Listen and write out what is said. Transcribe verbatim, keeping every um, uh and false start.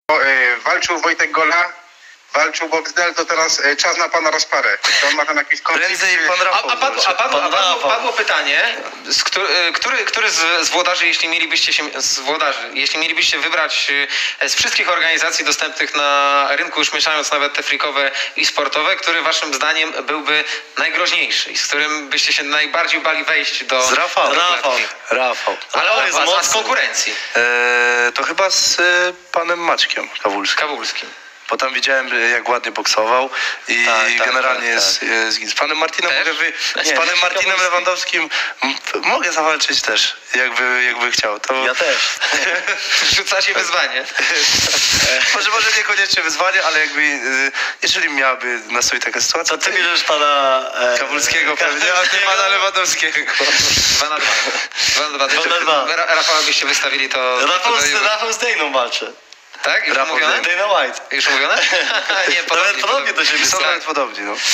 e, walczył Wojtek Gola, walczył Boxdel, to teraz e, czas na pana rozparę. To on ma tam jakiś konflikt. Prędzej pan A, Rafał. a, padło, a, padło, a Pan padło, Rafał. padło pytanie, z który, który, który z, z włodarzy, jeśli mielibyście się, z włodarzy, jeśli mielibyście wybrać e, z wszystkich organizacji dostępnych na rynku, już mieszając nawet te freakowe i sportowe, który waszym zdaniem byłby najgroźniejszy i z którym byście się najbardziej bali wejść do... Z Rafał. do Rafał. klatki? Rafał. Ale on on jest was, a z mocny. konkurencji, Eee, to chyba z e, panem Maćkiem Kawulskim. Kawulskim. Bo tam widziałem, jak ładnie boksował i Tak, tak, generalnie tak, jest, tak. jest... Z panem Martinem Też? mogę wy... Z Nie, panem Martinem Kawulski. Lewandowskim m, mogę zawalczyć też, jakby, jakby chciał. To... Ja też. Rzucacie wyzwanie. Może, może niekoniecznie wyzwanie, ale jakby, y, jeżeli miałaby nastąpić taka sytuacja, To ty bierzesz pana... E, Kawulskiego pewnie, a ty pana Lewandowskiego. Dwa na dwa. Dwa na dwa. Dwa na dwa. Ra- Rafała byście wystawili to... Rafał, to, z, to, Rafał z Dejną walczy. tak? Już Rafał mówione? z Dana White. Już mówione? Nie, Nawet podobnie do siebie Są są. nawet podobni, no.